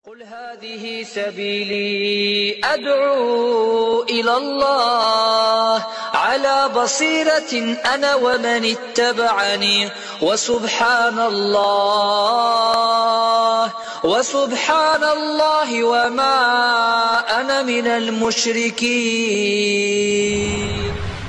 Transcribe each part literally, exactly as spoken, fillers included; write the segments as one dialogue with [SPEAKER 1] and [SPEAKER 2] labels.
[SPEAKER 1] قل هذه سبيلي أدعو إلى الله على بصيرة أنا ومن اتبعني وسبحان الله وسبحان الله وما أنا من المشركين.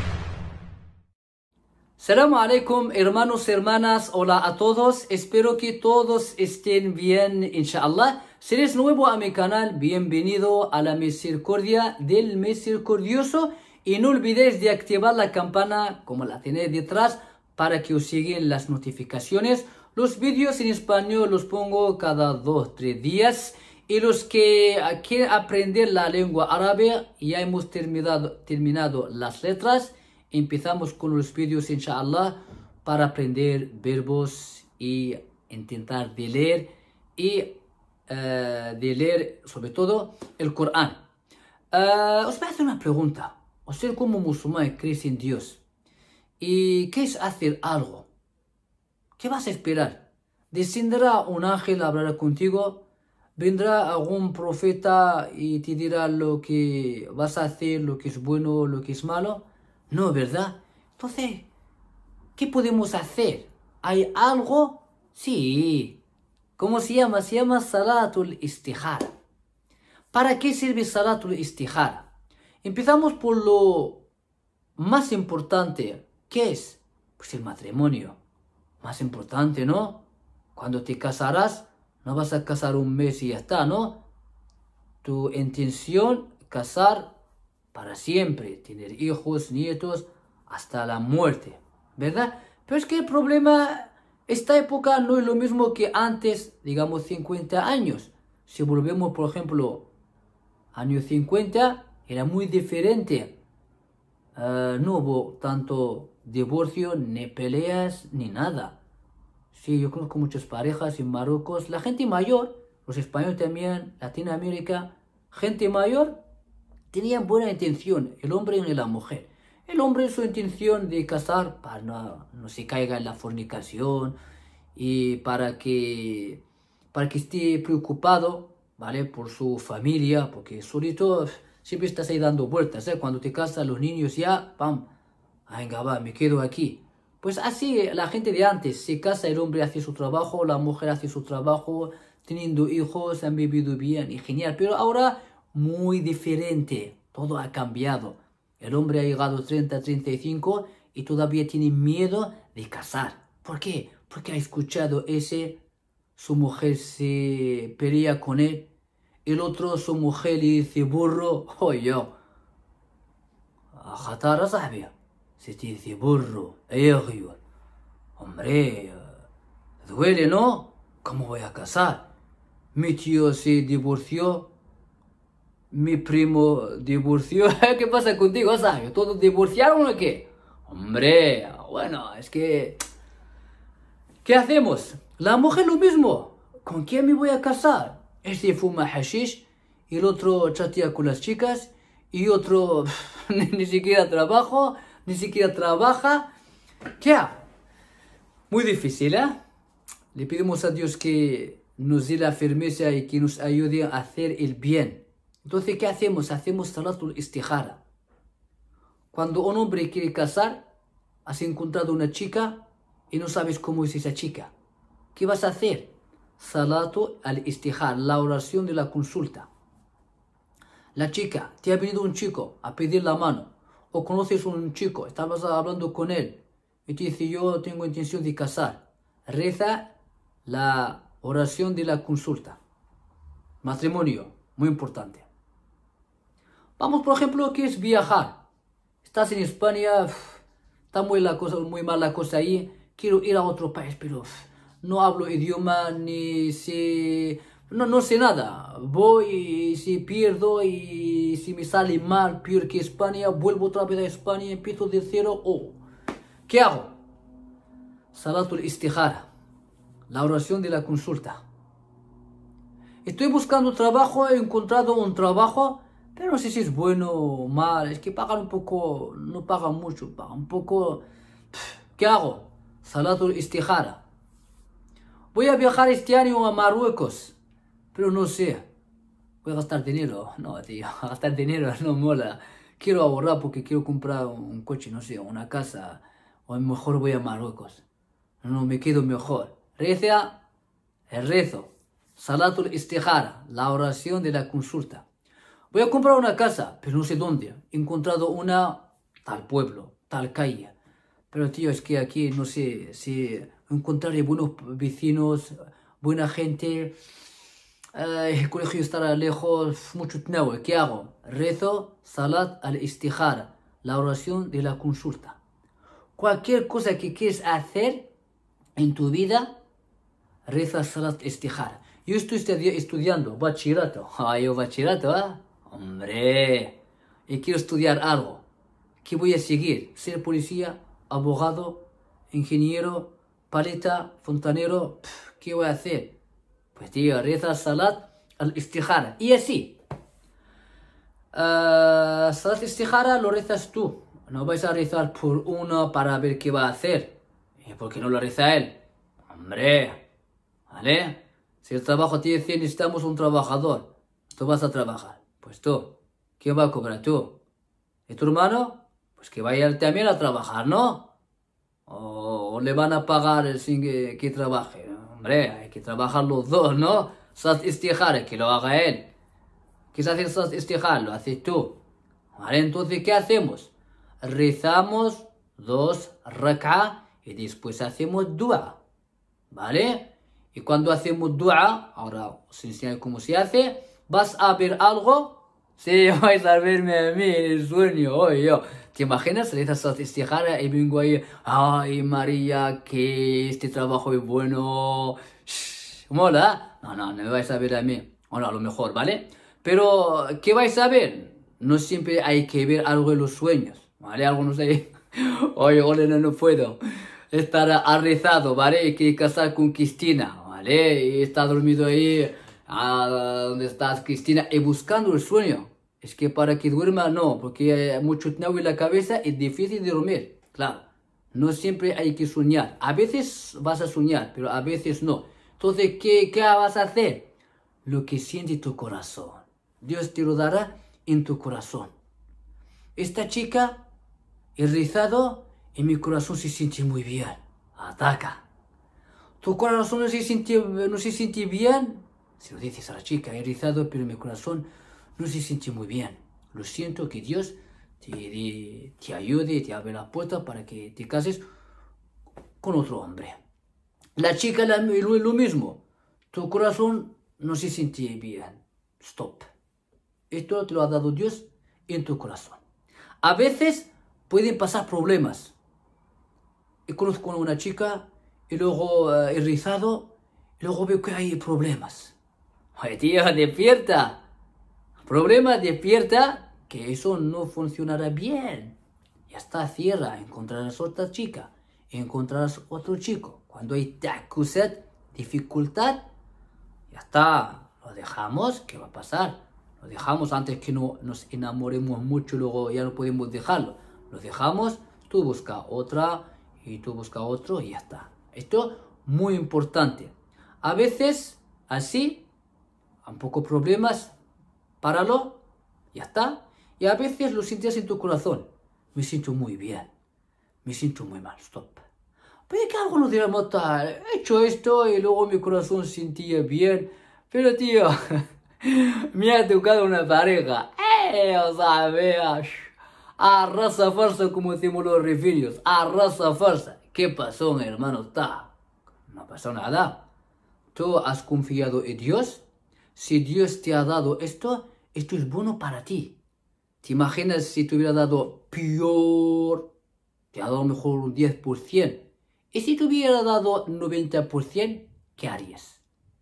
[SPEAKER 2] Salamu alaikum, hermanos, hermanas, hola a todos, espero que todos estén bien, inshallah. Si eres nuevo a mi canal, bienvenido a la misericordia del misericordioso y no olvides de activar la campana como la tenéis detrás para que os lleguen las notificaciones. Los vídeos en español los pongo cada dos, tres días y los que quieren aprender la lengua árabe ya hemos terminado, terminado las letras. Empezamos con los vídeos, inshallah, para aprender verbos y intentar de leer y uh, de leer sobre todo el Corán. Uh, os voy a hacer una pregunta. Usted como musulmán cree en Dios y ¿qué es hacer algo? ¿Qué vas a esperar? ¿Descenderá un ángel a hablar contigo? ¿Vendrá algún profeta y te dirá lo que vas a hacer, lo que es bueno, lo que es malo? No, ¿verdad? Entonces, ¿qué podemos hacer? ¿Hay algo? Sí. ¿Cómo se llama? Se llama Salatul Istikhara. ¿Para qué sirve Salatul Istikhara? Empezamos por lo más importante. ¿Qué es? Pues el matrimonio. Más importante, ¿no? Cuando te casarás, no vas a casar un mes y ya está, ¿no? Tu intención, casar para siempre, tener hijos, nietos, hasta la muerte, ¿verdad? Pero es que el problema, esta época no es lo mismo que antes, digamos cincuenta años. Si volvemos, por ejemplo, años cincuenta, era muy diferente. Uh, no hubo tanto divorcio, ni peleas, ni nada. Sí, yo conozco muchas parejas en Marruecos, la gente mayor, los españoles también, Latinoamérica, gente mayor, tenían buena intención, el hombre y la mujer. El hombre su intención de casar para no, no se caiga en la fornicación y para que, para que esté preocupado, ¿vale? Por su familia, porque solito siempre estás ahí dando vueltas, ¿eh? Cuando te casas los niños ya, pam, venga va, me quedo aquí. Pues así la gente de antes, se casa, el hombre hace su trabajo, la mujer hace su trabajo, teniendo hijos, han vivido bien y genial, pero ahora muy diferente, todo ha cambiado. El hombre ha llegado a treinta, treinta y cinco y todavía tiene miedo de casar. ¿Por qué? Porque ha escuchado ese, su mujer se pelea con él, el otro su mujer le dice burro, oye, Jatara sabia, se te dice burro, hombre, duele, ¿no? ¿Cómo voy a casar? Mi tío se divorció. Mi primo divorció. ¿Qué pasa contigo, sabio? ¿Todos divorciaron o qué? Hombre, bueno, es que... ¿Qué hacemos? La mujer lo mismo. ¿Con quién me voy a casar? Este fuma hashish y el otro chatea con las chicas y otro ni, ni siquiera trabajo, ni siquiera trabaja. ¿Qué hago? Muy difícil, ¿eh? Le pedimos a Dios que nos dé la firmeza y que nos ayude a hacer el bien. Entonces, ¿qué hacemos? Hacemos Salatul Istikhara. Cuando un hombre quiere casar, has encontrado una chica y no sabes cómo es esa chica. ¿Qué vas a hacer? Salatul Istikhara, la oración de la consulta. La chica, te ha venido un chico a pedir la mano, o conoces a un chico, estabas hablando con él, y te dice, yo tengo intención de casar. Reza la oración de la consulta. Matrimonio, muy importante. Vamos, por ejemplo, ¿qué es viajar? Estás en España, uf, está muy, la cosa, muy mal la cosa ahí, quiero ir a otro país, pero uf, no hablo idioma, ni sé, no, no sé nada. Voy y si pierdo y si me sale mal, peor que España, vuelvo otra vez a España, empiezo de cero, oh. ¿Qué hago? Salatul Istikhara, la oración de la consulta. Estoy buscando trabajo, he encontrado un trabajo, pero no sé si es bueno o mal, es que pagan un poco, no pagan mucho, pagan un poco. ¿Qué hago? Salatul Istikhara. Voy a viajar este año a Marruecos, pero no sé, voy a gastar dinero. No, tío, gastar dinero no mola. Quiero ahorrar porque quiero comprar un coche, no sé, una casa, o a lo mejor voy a Marruecos. No, me quedo mejor. Reza el rezo, Salatul Istikhara, la oración de la consulta. Voy a comprar una casa, pero no sé dónde. He encontrado una tal pueblo, tal calle. Pero tío, es que aquí no sé si encontraré buenos vecinos, buena gente. Eh, el colegio estará lejos, mucho tiempo. ¿Qué hago? Rezo Salat al-Istikhara, la oración de la consulta. Cualquier cosa que quieres hacer en tu vida, reza Salat Istikhara. Yo estoy estudi estudiando bachillerato. Ah, yo bachillerato, ¿ah? Hombre, y quiero estudiar algo. ¿Qué voy a seguir? ¿Ser policía, abogado, ingeniero, paleta, fontanero? Pff, ¿qué voy a hacer? Pues tío, reza Salat al-Istikhara. Y así. Uh, Salat Istikhara lo rezas tú. No vais a rezar por uno para ver qué va a hacer. ¿Y por qué no lo reza él? Hombre, ¿vale? Si el trabajo te dice necesitamos un trabajador, tú vas a trabajar. Pues tú, ¿quién va a cobrar tú? ¿Y tu hermano? Pues que vaya él también a trabajar, ¿no? O, o le van a pagar sin que, que trabaje. Hombre, hay que trabajar los dos, ¿no? Salat Istikhara, que lo haga él. ¿Qué se hace Salat Istikhara? Lo haces tú. Vale, entonces, ¿qué hacemos? Rezamos dos rak'a y después hacemos dua. ¿Vale? Y cuando hacemos dua, ahora os enseño cómo se hace, ¿vas a ver algo? Sí, vais a verme a mí en el sueño, hoy yo. ¿Te imaginas? Rezas Salat Istikhara y vengo ahí, ay María, que este trabajo es bueno. Shh, ¿mola? No, no, no me vais a ver a mí. Bueno, a lo mejor, ¿vale? Pero, ¿qué vais a ver? No siempre hay que ver algo en los sueños, ¿vale? Algunos ahí, oye, oye, no, no puedo estar arrezado, ¿vale? Hay que casar con Cristina, ¿vale? Y está dormido ahí, ah, donde estás Cristina, y buscando el sueño. Es que para que duerma, no, porque hay mucho tiempo en la cabeza, es difícil de dormir, claro. No siempre hay que soñar. A veces vas a soñar, pero a veces no. Entonces, ¿qué, qué vas a hacer? Lo que siente tu corazón. Dios te lo dará en tu corazón. Esta chica, he rezado y mi corazón se siente muy bien. Ataca. Tu corazón no se siente, no se siente bien. Se lo dices a la chica, he rezado, pero mi corazón no se siente muy bien. Lo siento, que Dios te, te, te ayude, te abre la puerta para que te cases con otro hombre. La chica la, lo, lo mismo. Tu corazón no se siente bien. Stop. Esto te lo ha dado Dios en tu corazón. A veces pueden pasar problemas. He conozco a una chica y luego uh, he rezado y luego veo que hay problemas. Oye, tío, despierta. Problema, despierta, que eso no funcionará bien. Ya está, cierra, encontrarás otra chica, encontrarás otro chico. Cuando hay takusat, dificultad, ya está, lo dejamos, ¿qué va a pasar? Lo dejamos antes que no nos enamoremos mucho, luego ya no podemos dejarlo. Lo dejamos, tú busca otra y tú busca otro y ya está. Esto muy importante. A veces, así, un poco problemas, páralo, ya está. Y a veces lo sientes en tu corazón. Me siento muy bien, me siento muy mal, stop. Pero que algunos dirán, he hecho esto y luego mi corazón sentía bien. Pero tío, me ha tocado una pareja. Eh, o sea, vea, arrasa fuerza como decimos los refirios. Arrasa fuerza. ¿Qué pasó, mi hermano? Está. No pasó nada. Tú has confiado en Dios. Si Dios te ha dado esto, esto es bueno para ti. ¿Te imaginas si te hubiera dado peor? Te ha dado mejor un diez por ciento. ¿Y si te hubiera dado noventa por ciento? ¿Qué harías?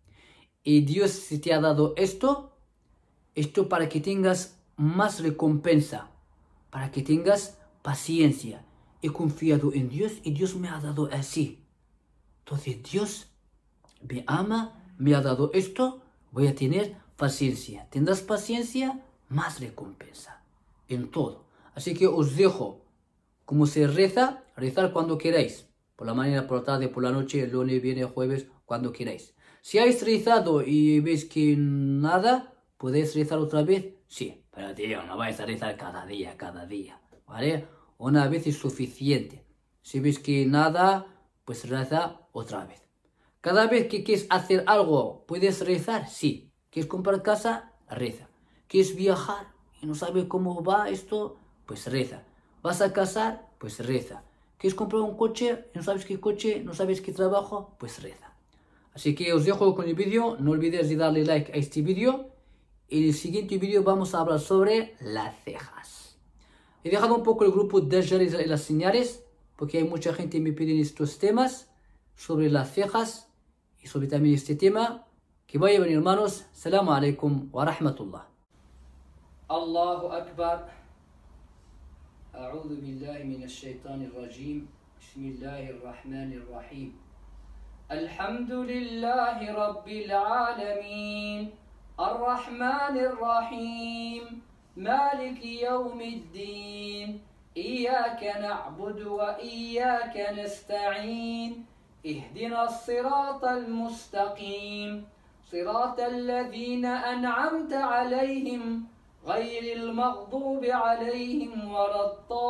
[SPEAKER 2] Y Dios si te ha dado esto, esto para que tengas más recompensa, para que tengas paciencia. He confiado en Dios y Dios me ha dado así. Entonces Dios me ama, me ha dado esto, voy a tener paciencia. Tendrás paciencia, más recompensa en todo. Así que os dejo cómo se reza, rezar cuando queráis. Por la mañana, por la tarde, por la noche, el lunes, viernes, jueves, cuando queráis. Si has rezado y ves que nada, ¿puedes rezar otra vez? Sí, pero tío, no vais a rezar cada día, cada día, ¿vale? Una vez es suficiente. Si ves que nada, pues reza otra vez. Cada vez que quieres hacer algo, ¿puedes rezar? Sí. ¿Quieres comprar casa? Reza. ¿Quieres viajar y no sabes cómo va esto? Pues reza. ¿Vas a casar? Pues reza. ¿Quieres comprar un coche y no sabes qué coche, no sabes qué trabajo? Pues reza. Así que os dejo con el vídeo. No olvides de darle like a este vídeo. En el siguiente vídeo vamos a hablar sobre las cejas. He dejado un poco el grupo de y las señales, porque hay mucha gente que me pide estos temas sobre las cejas y sobre también este tema. Que vaya bien, hermanos. Assalamu alaikum wa rahmatullah. Allahu Akbar. A'udhu billahi minash shaitanir rajim. Bismillahir rahmanir rahim. Alhamdulillahi rabbil alamin. الرحمن الرحيم مالك يوم الدين إياك نعبد وإياك نستعين اهدنا الصراط المستقيم صراط الذين أنعمت عليهم غير المغضوب عليهم ولا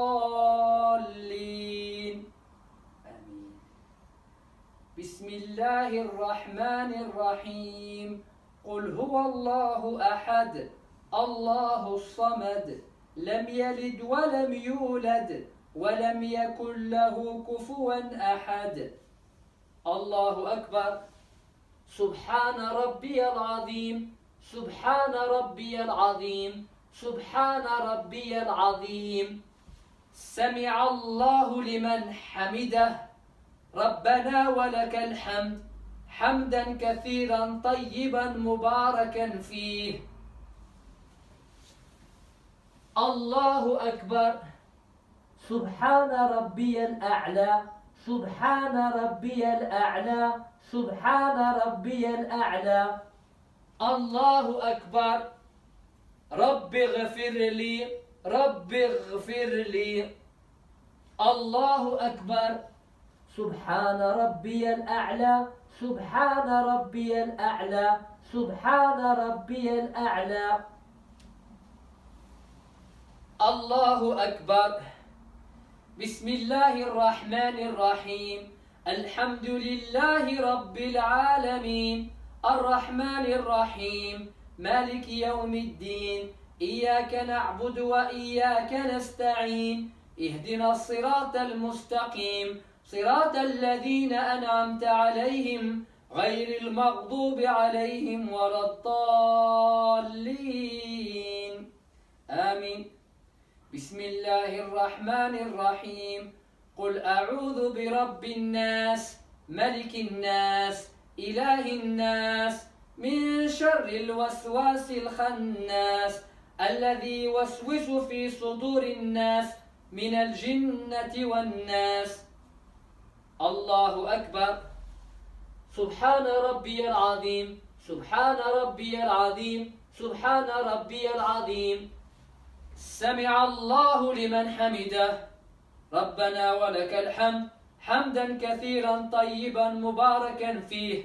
[SPEAKER 2] الضالين آمين. بسم الله الرحمن الرحيم قل هو الله أحد الله الصمد لم يلد ولم يولد ولم يكن له كفوا أحد الله أكبر سبحان ربي العظيم سبحان ربي العظيم سبحان ربي العظيم سمع الله لمن حمده ربنا ولك الحمد حمدا كثيرا طيبا مباركا فيه الله أكبر سبحان ربي الأعلى سبحان ربي الأعلى سبحان ربي الأعلى الله أكبر رب اغفر لي رب اغفر لي الله أكبر سبحان ربي الأعلى سبحان ربي الأعلى سبحان ربي الأعلى الله أكبر بسم الله الرحمن الرحيم الحمد لله رب العالمين الرحمن الرحيم مالك يوم الدين إياك نعبد وإياك نستعين اهدنا الصراط المستقيم صراط الذين أنعمت عليهم غير المغضوب عليهم ولا الضالين آمين. بسم الله الرحمن الرحيم قل أعوذ برب الناس ملك الناس إله الناس من شر الوسواس الخناس الذي يوسوس في صدور الناس من الجنة والناس الله أكبر سبحان ربي العظيم سبحان ربي العظيم سبحان ربي العظيم سمع الله لمن حمده ربنا ولك الحمد حمدا كثيرا طيبا مباركا فيه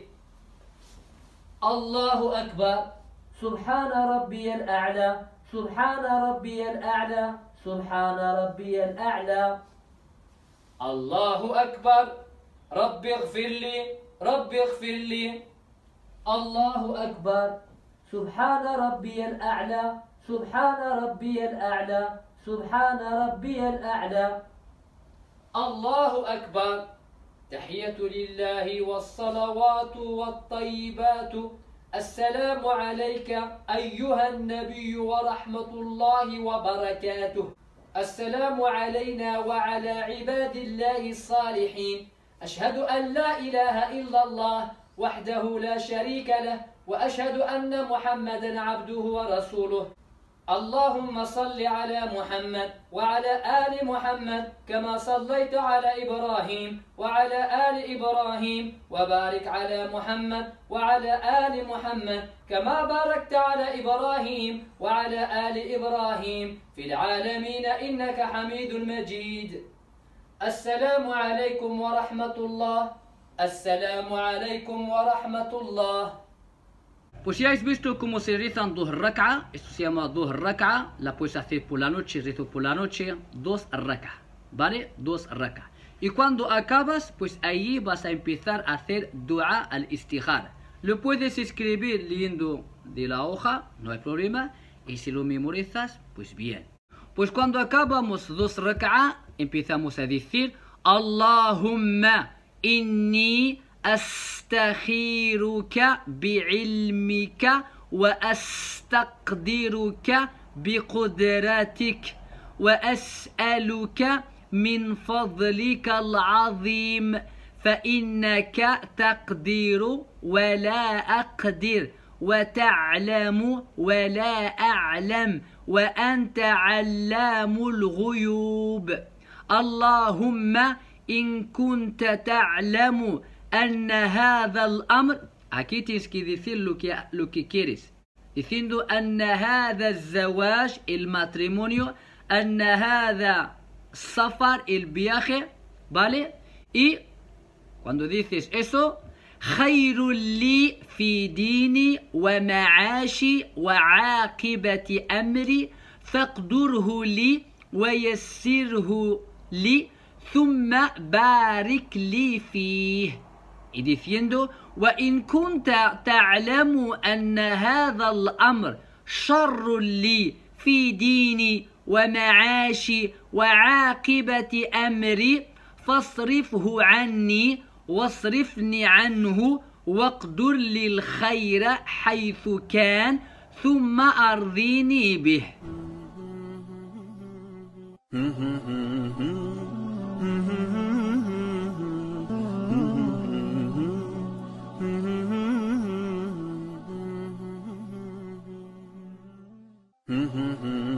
[SPEAKER 2] الله أكبر سبحان ربي الأعلى سبحان ربي الأعلى سبحان ربي الأعلى الله أكبر رب اغفر لي رب اغفر لي الله أكبر سبحان ربي الأعلى سبحان ربي الأعلى سبحان ربي الأعلى الله أكبر تحية لله والصلوات والطيبات السلام عليك أيها النبي ورحمة الله وبركاته السلام علينا وعلى عباد الله الصالحين أشهد أن لا إله إلا الله وحده لا شريك له وأشهد أن محمدا عبده ورسوله اللهم صل على محمد وعلى آل محمد كما صليت على إبراهيم وعلى آل إبراهيم وبارك على محمد وعلى آل محمد كما باركت على إبراهيم وعلى آل إبراهيم في العالمين إنك حميد مجيد السلام عليكم ورحمة الله Assalamu alaikum wa rahmatullah. Pues ya habéis visto cómo se rezan dos rak'a. Esto se llama dos rak'a. La puedes hacer por la noche, rezo por la noche. Dos rak'a. ¿Vale? Dos rak'a. Y cuando acabas, pues ahí vas a empezar a hacer dua al-istikhara. Lo puedes escribir leyendo de la hoja, no hay problema. Y si lo memorizas, pues bien. Pues cuando acabamos dos rak'a, empezamos a decir Allahumma inni أستخيرك بعلمك وأستقدرك بقدرتك وأسألك من فضلك العظيم فإنك تقدر ولا أقدر وتعلم ولا أعلم وأنت علام الغيوب اللهم إن كنت تعلم أن هذا الأمر aquí tienes que decir lo que, lo que quieres diciendo أن هذا الزواج el matrimonio أن هذا السفر el viaje ¿vale? Y cuando dices eso خير لي في ديني ومعاشي وعاقبة أمري فاقدره لي ويسره لي ثم بارك لي فيه y diciendo وإن كنت تعلم أن هذا الأمر شر لي في ديني ومعاشي وعاقبة أمري فاصرفه عني واصرفني عنه واقدر لي الخير حيث كان ثم أرضيني به Mm-hmm.